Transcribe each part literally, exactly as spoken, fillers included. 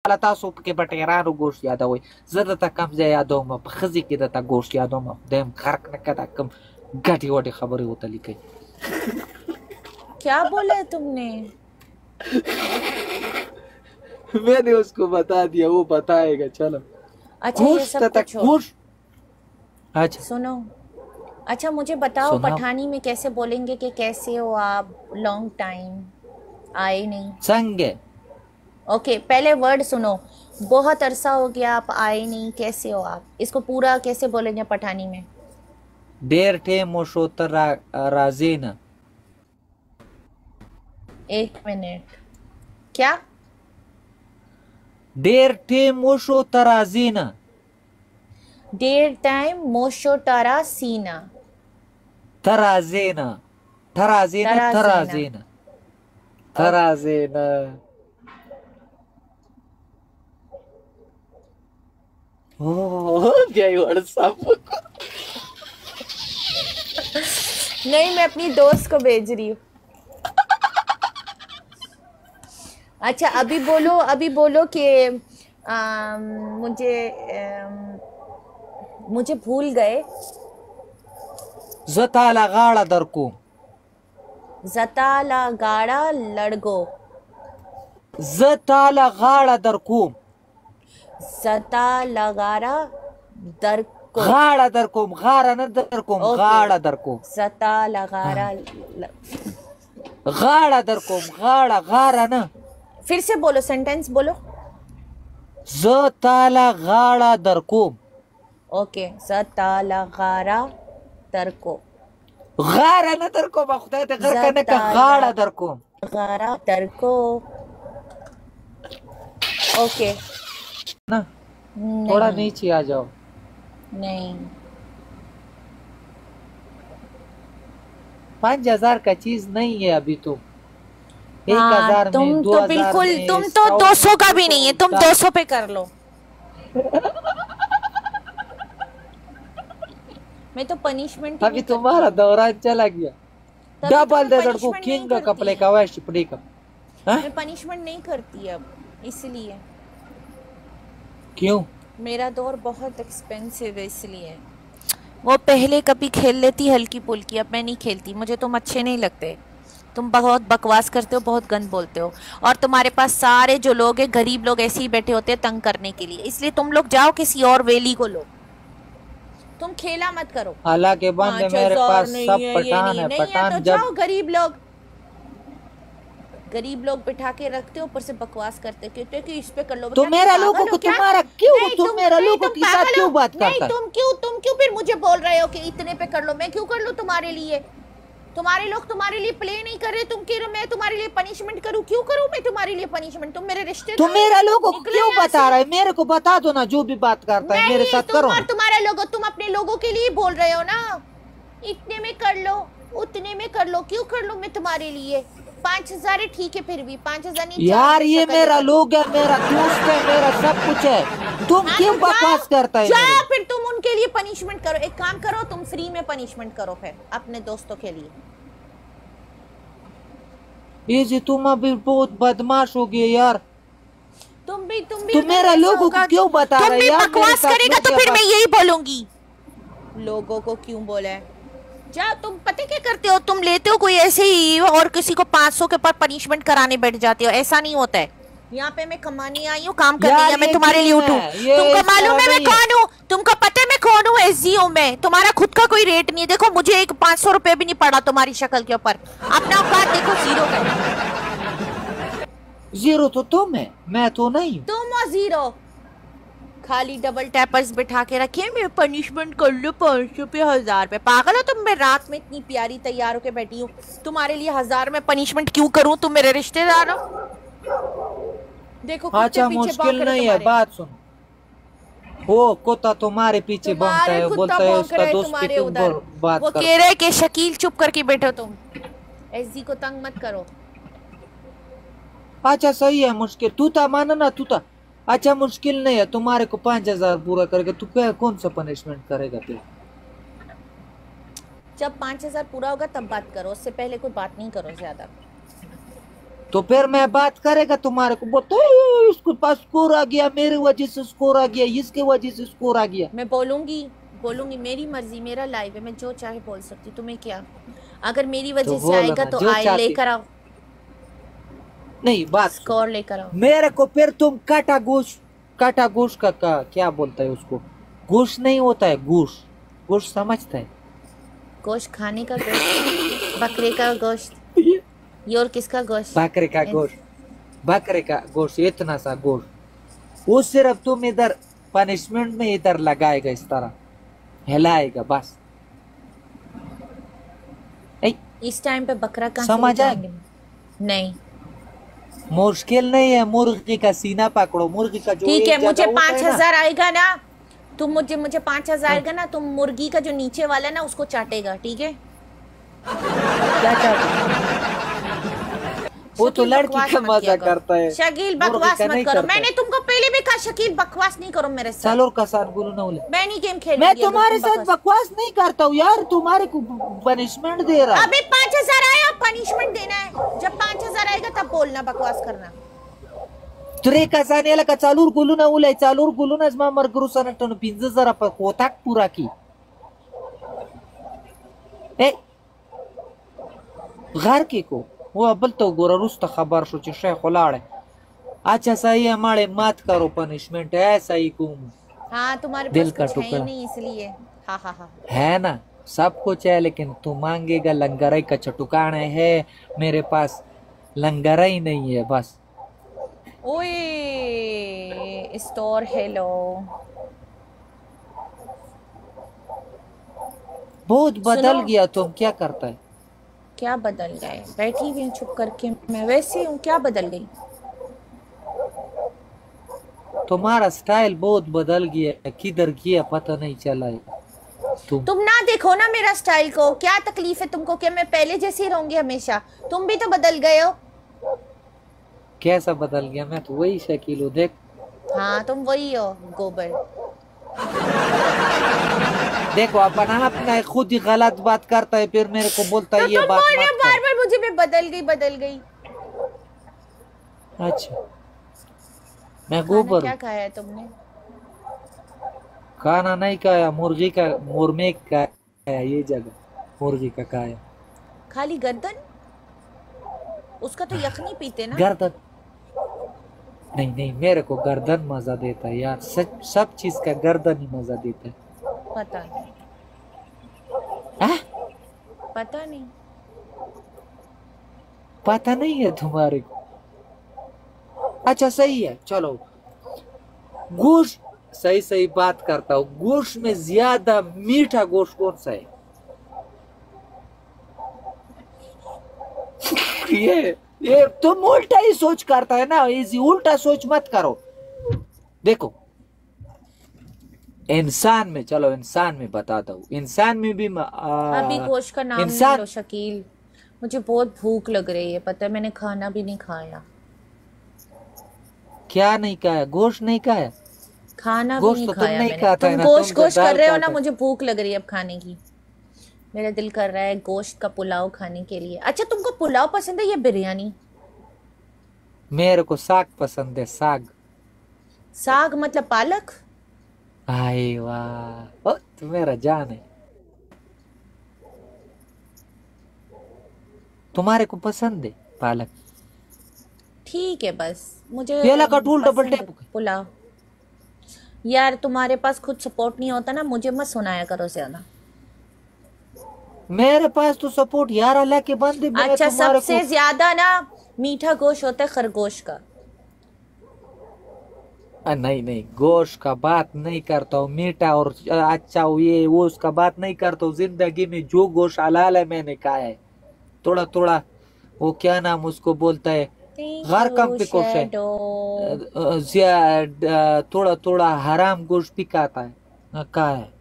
مال تاسو کې په ټیرانو ګوشت یادوئ زه درته کم ځای یادوم په ښځې کې درته ګوشت یادوم خدای م غرق نه کړه دا کوم ګټې وټې خبرې ورته لیکئ क्या बोला है तुमने? मैंने उसको बता दिया वो बताएगा चलो अच्छा ये सब कुछ हो। अच्छा सुनो अच्छा मुझे बताओ पठानी में कैसे बोलेंगे कि कैसे हो आप लॉन्ग टाइम आए नहीं संगे ओके पहले वर्ड सुनो बहुत अरसा हो गया आप आए नहीं कैसे हो आप इसको पूरा कैसे बोलेंगे पठानी में देर टे मोशोतर राजीना एक मिनट क्या देर टे मोशो तराजीना देर टाइम मोशो तारा सीना तराजीना तराजीना तराजीना तराजीना ओह जय व्हाट्सएप नहीं मैं अपनी दोस्त को भेज रही हूँ अच्छा अभी बोलो अभी बोलो कि मुझे आ, मुझे भूल गए जताला गाड़ा दरको जताला गाड़ा लड़गो जताला गाड़ा दरको जताला गाड़ा दरको गाड़ा दरको गाड़ा न दरको गाड़ा दरको जताला गाड़ा गाड़ा दरको गाड़ा गाड़ा न फिर से बोलो सेंटेंस बोलो जताला गाड़ा दरको ओके जताला गाड़ा दरको गाड़ा न दरको बखुदा ते घर करने का गाड़ा दरको गाड़ा दरको ओके ना थोड़ा नीचे आ जाओ नहीं पाँच हजार का चीज नहीं है अभी तो एक हाँ, हजार तुम में, दो तो बिल्कुल में, तुम तो दो सौ का भी नहीं है तुम दो सौ पे कर लो मैं तो पनिशमेंट अभी तुम्हारा दौरान चला गया डबल दे लड़को किंग का कपड़े का वैश पड़ी का मैं पनिशमेंट नहीं करती अब इसलिए क्यों मेरा दौर बहुत एक्सपेंसिव है इसलिए वो पहले कभी खेल लेती हल्की पुल्की अब मैं नहीं खेलती मुझे तुम अच्छे नहीं लगते तुम बहुत बकवास करते हो बहुत गंद बोलते हो और तुम्हारे पास सारे जो लोग हैं गरीब लोग ऐसे ही बैठे होते हैं तंग करने के लिए इसलिए तुम लोग जाओ किसी और वेली को लो तुम खेला मत करो हालांकि बंदे मेरे पास सब पठान है पठान तो जाओ गरीब लोग गरीब लोग बिठा के रखते हो ऊपर से बकवास करते कहते कि इस पे कर लो तो मेरा लोगों को तुम्हारा क्यों तुम मेरा लोगों के साथ क्यों बात करता नहीं तुम क्यों तुम क्यों फिर मुझे बोल रहे हो कि इतने पे कर लो मैं क्यों कर लूं तुम्हारे लिए तुम्हारे लोग तुम्हारे लिए प्ले नहीं कर रहे तुम कह रहे हो मैं तुम्हारे लिए पनिशमेंट करूं क्यों करूं मैं तुम्हारे लिए पनिशमेंट तुम मेरे रिश्ते तुम मेरा लोगों को क्यों बता रहा है मेरे को बता दो ना जो भी बात करता है मेरे साथ करो और तुम्हारे लोगों तुम अपने लोगों के लिए बोल रहे हो ना इतने में कर लो उतने में कर लो क्यों कर लो मैं तुम्हारे लिए पाँच हजार है ठीक है फिर भी पाँच हजार नहीं यार ये मेरा लोग है मेरा दोस्त है मेरा सब कुछ है तुम क्यों बकवास करता है जाओ फिर तुम उनके लिए पनिशमेंट करो एक काम करो तुम फ्री में पनिशमेंट करो फिर अपने दोस्तों के लिए ये जी तुम अभी बहुत बदमाश हो गए यार तुम भी तुम भी तुम मेरा लोगों को क्यों बता रहे हो यार बकवास करेगा तो फिर मैं यही बोलूंगी लोगों को क्यों बोला है जा तुम पता क्या करते हो तुम लेते हो कोई ऐसे ही और किसी को पाँच सौ के ऊपर पनिशमेंट कराने बैठ जाते हो ऐसा नहीं होता है यहाँ पे मैं कमाने आई हूँ काम करने या मैं तुम्हारे लिए उठूं तुमको मालूम है मैं कौन हूँ तुमको पता है मैं कौन हूँ एसजी हूँ मैं तुम्हारा खुद का कोई रेट नहीं है देखो मुझे एक पाँच सौ रुपए भी नहीं पड़ा तुम्हारी शक्ल के ऊपर अपना औकात देखो जीरो का जीरो तो तुम है मैं तो नहीं तुम और जीरो खाली डबल टैपर्स बिठा के रखे मैं पनिशमेंट कर लो पाँच सौ पे हजार पे पागल हो तुम मैं रात में इतनी प्यारी तैयार होके बैठी हूँ तुम्हारे लिए हजार में पनिशमेंट क्यों करूँ तुम मेरे रिश्तेदार हो देखो अच्छा मुश्किल नहीं है बात सुन वो कुत्ता तुम्हारे पीछे भौंकता है बोलता है उसका दोस्त पे क्यों बात वो कह रहे कि शकील चुप करके बैठो तुम एसजी को तंग मत करो अच्छा सही है मुश्किल तू था माना ना तू था अच्छा मुश्किल नहीं है तुम्हारे को पाँच हजार पूरा करके तू क्या कौन सा पनिशमेंट करेगा फिर जब पाँच हजार पूरा होगा तब बात करो उससे पहले कोई बात नहीं करो ज्यादा तो फिर मैं बात करेगा तुम्हारे को बोलते "ए, इसके पास स्कोर आ गया, मेरी वजह से स्कोर आ गया, इसके वजह से स्कोर आ गया। मैं बोलूंगी बोलूंगी मेरी मर्जी, मेरा लाइव है, मैं जो चाहे बोल सकती, तुम्हें क्या? अगर मेरी वजह तो से बोलो आएगा ना, तो जो आए, चाहती। लेकर आओ, नहीं बात सुनो। स्कोर लेकर आओ। मेरे को फिर तुम काटा गोश्त, काटा गोश्त का, का क्या बोलता है उसको? गोश्त नहीं होता है, गोश्त, गोश्त समझता है? गोश्त खाने का गोश्त, बकरे का गोश्त, ये और किसका गोश्त? बकरे का गोश्त, बकरे का गोश्त, इतना सा गोश्त, वो सिर्फ तुम इधर पनिशमेंट में इधर लगाएगा, इस तरह हिलाएगा बस। ए, इस टाइम पे बकरा कहाँ से समझ आए? उठाएंगे? नहीं मुश्किल नहीं है, मुर्गी का सीना पकड़ो, मुर्गी का जो ठीक एक है, जगह मुझे होता पाँच है ना, हजार आएगा ना, तुम मुझे मुझे पाँच हजार आएगा ना, तुम मुर्गी का जो नीचे वाला है ना उसको चाटेगा, ठीक है? क्या चाहते? वो तो शकील लड़की बकवास का मत मजा किया करो। करता है, शकील मुर्गी बकवास का मत नहीं करो, करता मैंने तुमको पहले भी कहा शकील बकवास नहीं करो मेरे साथ। चलो का साथ बोलो ना बोले। मैं नहीं गेम खेल मैं तुम्हारे साथ बकवास नहीं करता हूँ यार, तुम्हारे को पनिशमेंट दे रहा हूँ। अबे पाँच हजार आया, पनिशमेंट देना है, जब पाँच हजार आएगा तब बोलना, बकवास करना। तुरे कसानेला का चालूर गुलू ना उले चालूर गुलू ना जमा मर गुरु सनटन पिंज जरा पर कोताक पूरा की ए घर के को वो अबल तो गोरा रुस्त खबर शो चे शेख लाड़े। अच्छा सही है, हमारे मत करो पनिशमेंट, ऐसा ही कुम हाँ तुम्हारे दिल पास का कुछ है ही टुकड़ा नहीं इसलिए। हाँ हाँ हाँ है ना, सब कुछ है, लेकिन तू मांगेगा लंगरई का चटुकाने है, मेरे पास लंगरई नहीं है बस। ओए स्टोर हेलो, बहुत बदल सुनो। गया, तुम क्या करता है? क्या बदल गए? बैठी हुई हूँ चुप करके, मैं वैसे हूँ, क्या बदल गई? तुम्हारा स्टाइल बहुत बदल गया, किधर गया पता नहीं चला है। तुम तुम ना देखो ना मेरा स्टाइल को, क्या तकलीफ है तुमको? क्या मैं पहले जैसी रहूंगी हमेशा? तुम भी तो बदल गए हो। कैसा बदल गया? मैं तो वही शकील हूँ, देख। हाँ तुम वही हो, गोबर। देखो अपना अपना खुद ही गलत बात करता है, फिर मेरे को बोलता है तो ये तुम बात बोल रहे हो मत बार कर। बार मुझे, मैं बदल गई बदल गई। अच्छा मैं खाना गोबर क्या हूँ। खाया है तुमने? खाना नहीं खाया, मुर्गी का मुर्मे का खाया, ये जगह मुर्गी का खाया। खाली गर्दन? उसका तो यखनी पीते ना। गर्दन नहीं नहीं, मेरे को गर्दन मजा देता है यार, सब सब चीज का गर्दन ही मजा देता है। पता नहीं आ? पता नहीं पता नहीं है तुम्हारे को? अच्छा सही है, चलो गोश्त, सही सही बात करता हूँ, गोश्त में ज्यादा मीठा गोश्त कौन सा है? ये ये तुम उल्टा ही सोच करता है ना, इसी उल्टा सोच मत करो। देखो इंसान में, चलो इंसान में बताता हूँ, इंसान में भी आ, अभी गोश्त का नाम नहीं लो शकील, मुझे बहुत भूख लग रही है, पता है, मैंने खाना भी नहीं खाया। क्या नहीं खाया? गोश्त नहीं खाया? खाना भी नहीं तो खाया नहीं मैंने। तुम ना, गोश्त तुम गोश्त कर रहे हो ना, खाता। मुझे भूख लग रही है अब खाने की, मेरा दिल कर रहा है गोश्त का पुलाव खाने के लिए। अच्छा तुमको पुलाव पसंद है या बिरयानी? मेरे को साग पसंद है, साग। साग मतलब पालक? आए वाह, तू मेरा जान है। तुम्हारे को पसंद है पालक? ठीक है, बस मुझे केला का टूल डबल पसंद है टेप। पुलाव। यार तुम्हारे पास खुद सपोर्ट नहीं होता ना, मुझे मत सुनाया करो ज्यादा। मेरे पास तो सपोर्ट यार अल्लाह के बंदे। अच्छा सबसे को... ज्यादा ना मीठा गोश्त होता है खरगोश का। आ, नहीं नहीं, गोश्त का बात नहीं करता हूँ, मीठा और अच्छा हो ये वो उसका बात नहीं करता हूँ। जिंदगी में जो गोश्त हलाल है मैंने खाया है, थोड़ा थोड़ा वो क्या नाम उसको बोलता है, हर कम पे गोश्त है, थोड़ा थोड़ा हराम गोश्त भी खाता है, कहा है।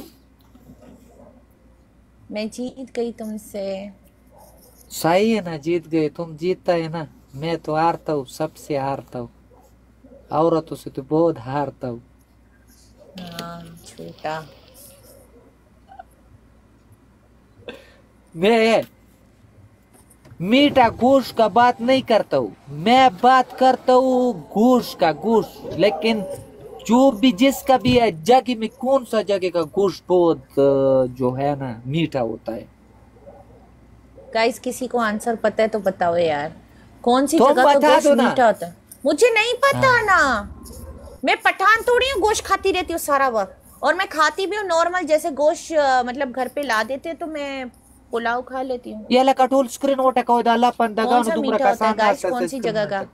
मैं जीत गई तुमसे। सही है ना, जीत गए तुम। जीतता है ना, मैं तो हारता हूँ, सबसे हारता हूँ, औरतों से तो बहुत हारता हूँ। हाँ झूठा। मैं मीठा गोश्त का बात नहीं करता हूँ, मैं बात करता हूँ गोश्त का, गोश्त। लेकिन जो भी जिसका भी है, जगह में कौन सा जगह का गोश्त बहुत जो है ना मीठा होता है? गाइस किसी को आंसर पता है तो बताओ यार, कौन सी तुम जगह का बता गोश्त दो ना। मीठा होता है? मुझे नहीं पता हाँ। ना, मैं पठान थोड़ी हूँ गोश्त खाती रहती हूँ सारा वक्त। और मैं खाती भी हूँ नॉर्मल, जैसे गोश्त मतलब घर पे ला देते तो मैं पुलाव खा लेती हूँ। ये लगा टोल स्क्रीन वोटा का दाला पंदगा कौन नु सा दुमरा मीठा का होता है सामना गाइस, कौन सी जगह का?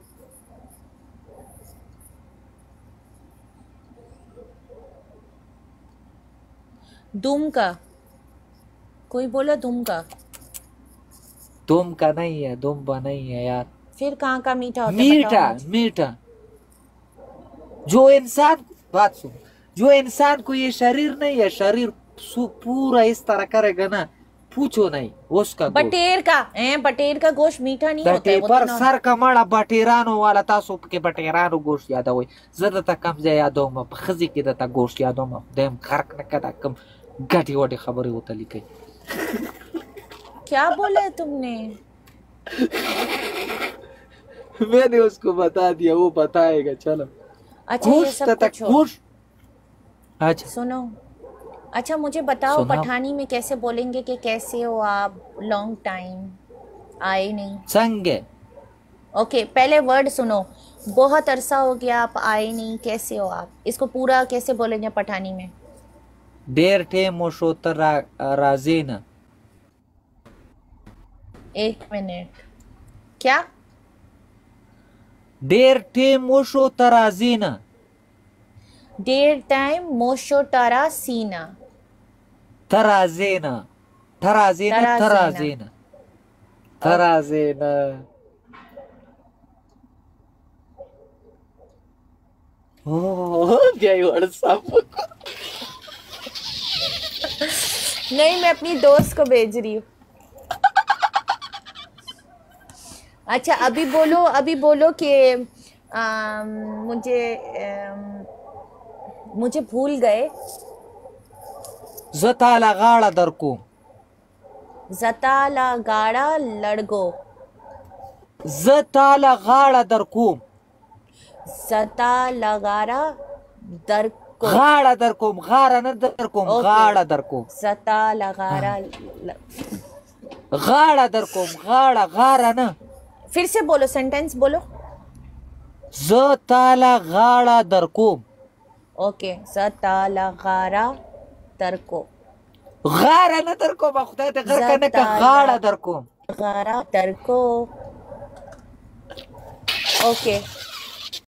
दुम का, कोई बोला दुम का? दुम का नहीं है, दुम्बा नहीं है यार। फिर कहाँ का मीठा होता है? मीठा, बताओ मुझे। मीठा जो इंसान, बात सुन, जो इंसान को ये शरीर नहीं है, शरीर पूरा इस तरह करेगा ना, पूछो नहीं उसका गोश्त। बटेर का ए, बटेर का गोश्त मीठा नहीं होता है, वो पर तो ना। सर का माड़ा बटेरानो वाला तासो के बटेरानो गोश्त याद हुई ज्यादा तक कम जाए यादों में खजी के दता गोश्त यादों में देम खरक न कदा कम गटी वटी खबर होता लिखे। क्या बोला है तुमने? मैंने उसको बता दिया, वो बताएगा। चलो अच्छा ये सब तक कुछ हो। गोश्त। अच्छा सुनो, अच्छा मुझे बताओ सुनाओ। पठानी में कैसे बोलेंगे कि कैसे हो आप, लॉन्ग टाइम आए नहीं। संगे ओके पहले वर्ड सुनो, बहुत अरसा हो गया आप आए नहीं, कैसे हो आप, इसको पूरा कैसे बोलेंगे पठानी में? देर टे मोशोतर राजेना। एक मिनट, क्या? देर टे मोशो तराजीना। देर टाइम मोशो तारा सीना। तराजेना, तराजेना, तराजेना। तराजेना, तराजेना। ओह जय व्हाट्सएप। नहीं मैं अपनी दोस्त को भेज रही हूँ। अच्छा अभी बोलो, अभी बोलो कि आम, मुझे आम, मुझे भूल गए। जताला गाड़ा दरको। जताला गाड़ा लड़गो। जताला गाड़ा दरको। जता लगारा दरको। गाड़ा दरको, गाड़ा न दरको, गाड़ा दरको। जता लगारा ल... गाड़ा दरको, गाड़ा गाड़ा ना। फिर से बोलो, सेंटेंस बोलो। जताला गाड़ा दरको। ओके जता लगारा दरको। गाड़ा न दरको, बखुदा ते घर करने का गाड़ा दरको। गारा दरको। ओके